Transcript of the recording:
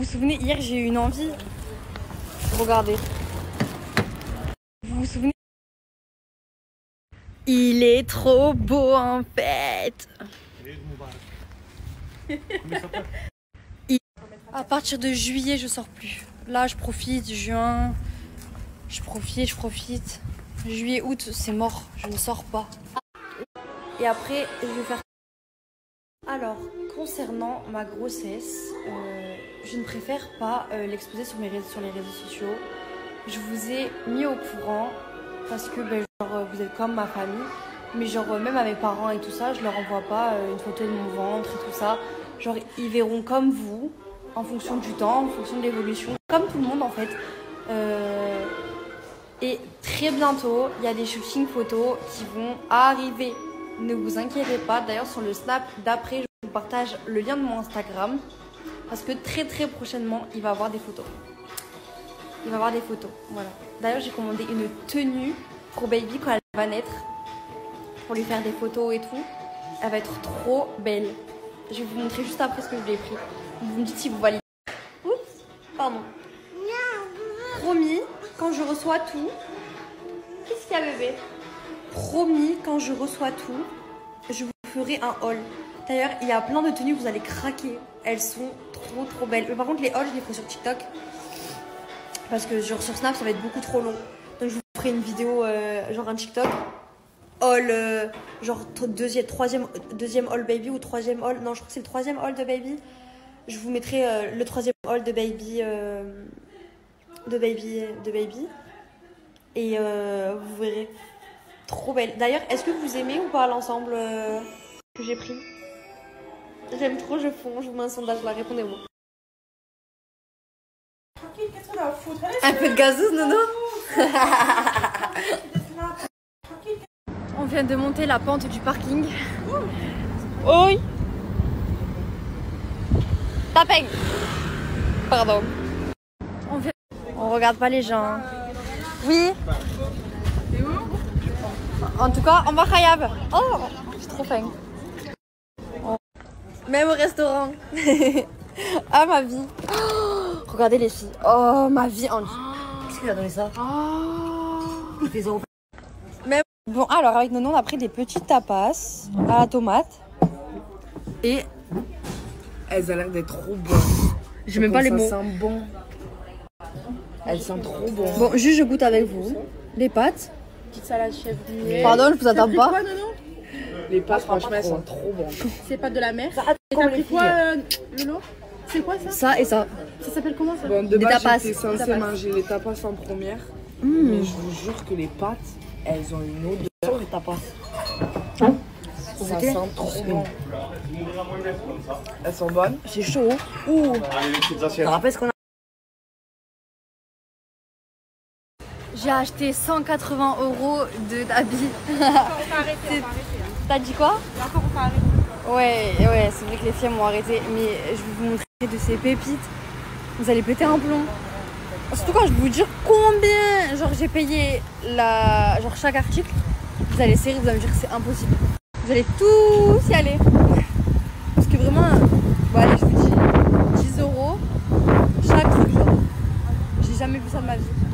souvenez, hier j'ai eu une envie. Regardez. Vous vous souvenez? Il est trop beau en fait. À partir de juillet, je sors plus. Là, je profite. Juin, je profite. Juillet, août, c'est mort. Je ne sors pas. Et après, je vais faire... Alors, concernant ma grossesse, je ne préfère pas l'exposer sur les réseaux sociaux. Je vous ai mis au courant parce que genre, vous êtes comme ma famille. Mais genre, même à mes parents et tout ça, je leur envoie pas une photo de mon ventre et tout ça. Genre, ils verront comme vous, en fonction du temps, en fonction de l'évolution. Comme tout le monde en fait. Et très bientôt, il y a des shootings photos qui vont arriver. Ne vous inquiétez pas. D'ailleurs, sur le snap d'après, je vous partage le lien de mon Instagram. Parce que très prochainement, il va y avoir des photos. Il va y avoir des photos, voilà. D'ailleurs, j'ai commandé une tenue pour baby quand elle va naître. Pour lui faire des photos et tout. Elle va être trop belle. Je vais vous montrer juste après ce que je lui ai pris. Vous me dites si vous validez. Oups, pardon. Promis, quand je reçois tout... Qu'est-ce qu'il y a bébé? Promis, quand je reçois tout, je vous ferai un haul. D'ailleurs, il y a plein de tenues, vous allez craquer. Elles sont trop belles. Mais par contre, les hauls, je les ferai sur TikTok. Parce que genre sur Snap, ça va être beaucoup trop long. Donc je vous ferai une vidéo, genre un TikTok. Haul, genre deuxième haul baby ou troisième haul. Non, je crois que c'est le troisième haul de baby. Je vous mettrai le troisième haul de baby. Et vous verrez. Trop belle. D'ailleurs, est-ce que vous aimez ou pas l'ensemble que j'ai pris? J'aime trop, je fonds. Je vous mets un sondage là, répondez-moi. Un peu de gazeuse, Nono. On vient de monter la pente du parking. Oui. Tapeng. Pardon. On regarde pas les gens. Oui. En tout cas, on va Khayab. Oh, c'est trop fin. Même au restaurant. Ah, ma vie. Oh, regardez les filles. Oh, ma vie en... Qu'est-ce qu'il a donné ça? Oh. Même... Bon, alors avec Nono, on a pris des petites tapas à la tomate. Et... Elles ont l'air d'être trop bonnes. Je même pas les mots. Ça sent bon. Elles sont trop bonnes. Bon, juste je goûte avec vous. Les pâtes. Petite salade chef. Pardon, je vous attends pas. Quoi, Nono? Les pâtes, franchement, elles sont trop bonnes. C'est pas de la mer. Et t'as pris quoi, Lolo? C'est quoi ça? Ça et ça. Ça s'appelle comment ça? Bon, de base, tapas. j'étais censée manger les tapas en première. Mais je vous jure que les pâtes, elles ont une odeur. Les tapas. Ça sent trop bon. Elles sont bonnes. C'est chaud. Ouh. Ça rappelle ce qu'on a. J'ai acheté 180 € d'habits. T'as dit quoi? Ouais, c'est vrai que les filles m'ont arrêté. Mais je vais vous montrer de ces pépites. Vous allez péter un plomb. Surtout quand je vais vous dire combien genre j'ai payé genre chaque article. Vous allez serrer, vous allez me dire que c'est impossible. Vous allez tous y aller. Parce que vraiment, bon allez, je vous dis 10 € chaque truc. J'ai jamais vu ça de ma vie.